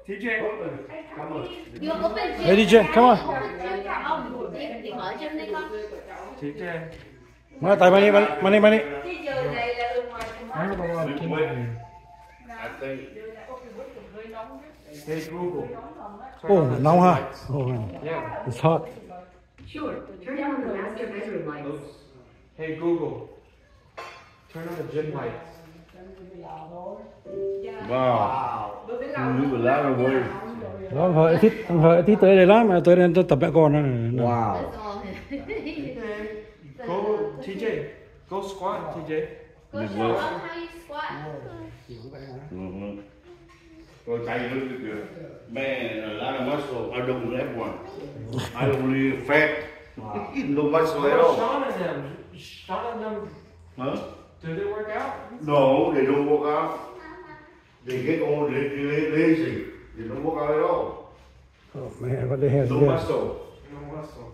TJ, come on. Hey DJ, come on. Thì mở chân đi con. TJ. Mà tại mày đi. Chứ giờ này là ở ngoài Hey Google. Oh, nóng ha. Oh, Yeah. it's hot. Sure. Turn on the master bedroom lights. Hey Google. Turn on the gym lights. Wow. Như là lá rồi. Đó, hỏi thích tới đây lắm, mà tới đây tôi tập mẹ con đó. Wow. Go TJ. Go squat TJ. Go show us how you squat. Tôi chạy nó được. Man, a lot of muscle. I don't have one. I don't really fat. No muscle at all. Sean and them. Huh? Do they work out? No, they don't work out. They get old, they lazy. They don't work out at all. Oh man, what the hell is No this? muscle. No muscle.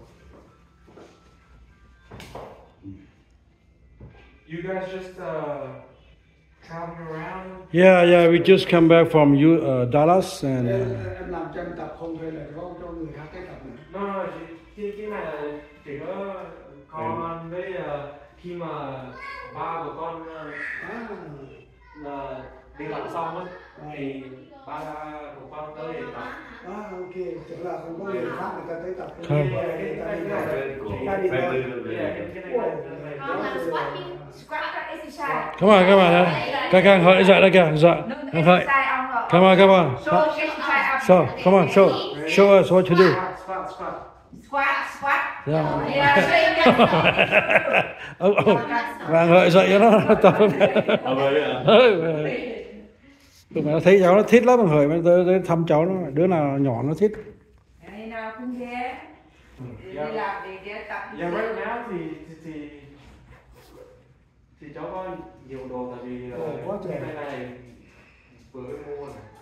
You guys just traveling around? Yeah, we just come back from Dallas and Em làm cho em tập không thuê là có cho người khác cái tập nữa. No, cái này là chỉ có con với khi mà ba của con là đi làm xong á thì ba của con tới để tập. Ok, tức là không có người khác người ta tới tập. Không. Con làm squatting. Squat exercise. come on. Càng hỏi dậy đây kìa, dậy. Càng hỏi. Come on. So, come on, show us what to do. Squat. Yeah. Yeah, Càng hỏi dậy cho nó tập. Tụi mày nó thấy cháu nó thích lắm, thằng Hợi mà tới thăm cháu nó, đứa nào nhỏ nó thích. Ngày nào cũng ghé đi làm để ghé tập. Yeah, right now thì cháu có nhiều đồ tại vì cái này vừa mới mua này.